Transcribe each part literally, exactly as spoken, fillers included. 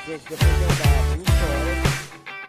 Gente, depois de andar vinte horas.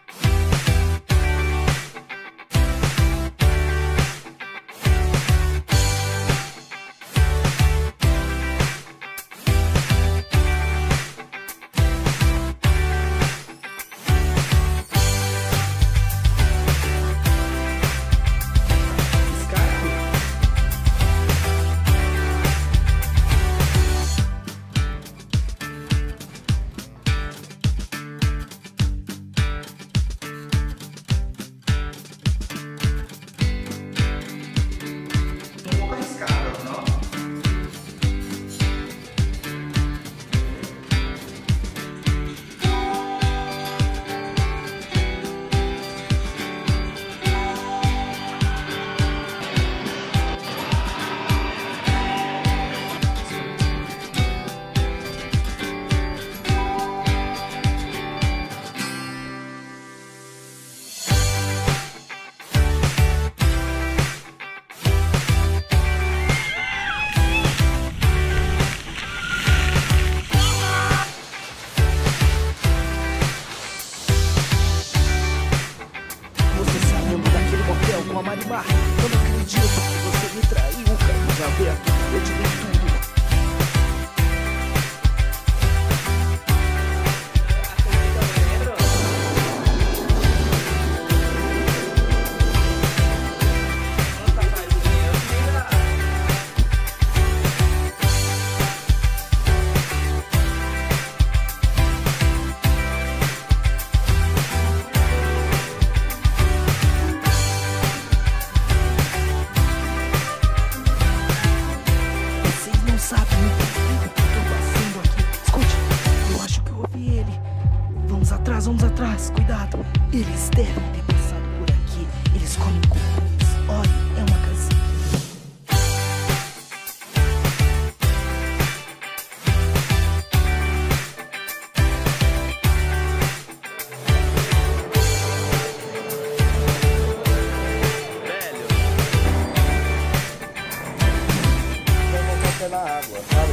Com a Marimar, eu não acredito que você me traiu, Carlos Alberto, eu te dei tudo. Sabe o que eu tô fazendo aqui? Escute, eu acho que eu ouvi ele. Vamos atrás, vamos atrás, cuidado. Eles devem ter passado por aqui. Eles comem cupins. Olha, é uma casinha. Na água, sabe?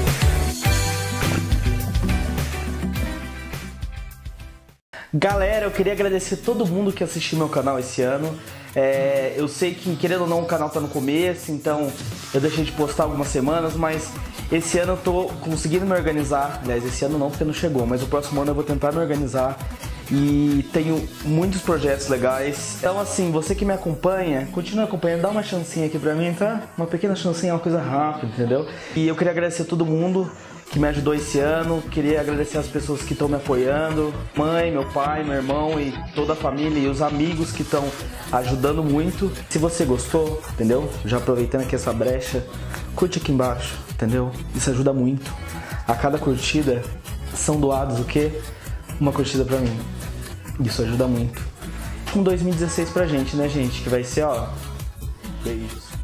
Galera, eu queria agradecer todo mundo que assistiu meu canal esse ano. É, eu sei que, querendo ou não, o canal tá no começo, então eu deixei de postar algumas semanas, mas esse ano eu tô conseguindo me organizar. Aliás, esse ano não, porque não chegou, mas o próximo ano eu vou tentar me organizar. E tenho muitos projetos legais. Então assim, você que me acompanha, continue acompanhando, dá uma chancinha aqui pra mim, tá? Uma pequena chancinha, uma coisa rápida, entendeu? E eu queria agradecer a todo mundo que me ajudou esse ano. Queria agradecer as pessoas que estão me apoiando, mãe, meu pai, meu irmão e toda a família e os amigos que estão ajudando muito. Se você gostou, entendeu? Já aproveitando aqui essa brecha, curte aqui embaixo, entendeu? Isso ajuda muito. A cada curtida são doados o quê? Uma curtida pra mim. Isso ajuda muito. Um dois mil e dezesseis pra gente, né, gente? Que vai ser, ó... Beijos.